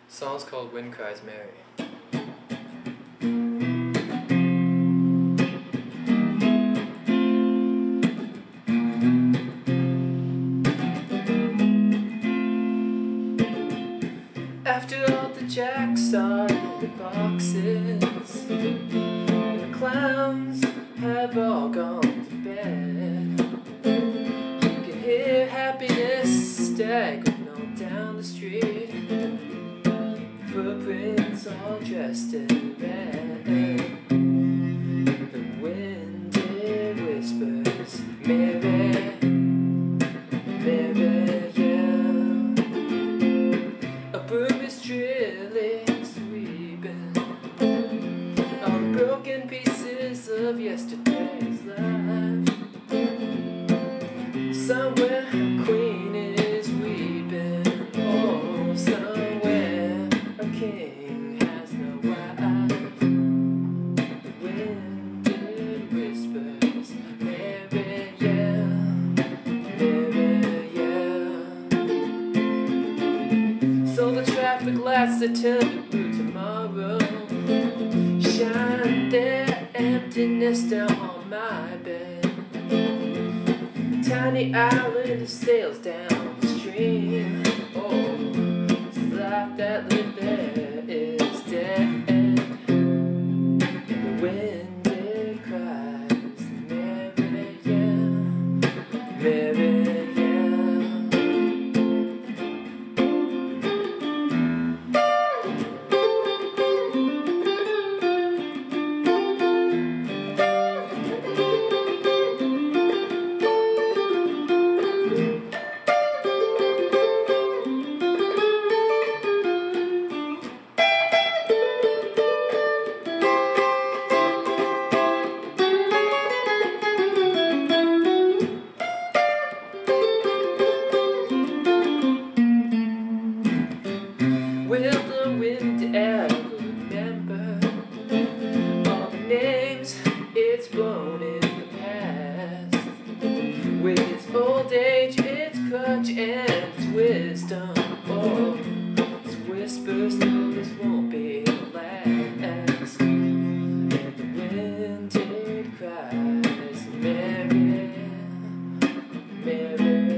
Song's called Wind Cries Mary. After all the jacks are in the boxes, the clowns have all gone to bed, you can hear happiness staggering on down the street, footprints all dressed in red. The wind it whispers, Mary, Mary, yeah. A broom is drilling, sweeping all the broken pieces of yesterday's life. Somewhere a queen is weeping, oh, somewhere a king has no wife. The wind it whispers, Mary, yeah, Mary, yeah. So the traffic lights that turn to blue tomorrow shine their emptiness down on my bed. Tiny island sails downstream. Oh, this life that lived there is dead. The wind it cries, Mary, yeah, Mary, yeah. Will the wind ever remember all the names it's blown in the past? With its old age, its crutch, and its wisdom, oh, its whispers know this won't be the last. And the wind it cries, Mary, Mary.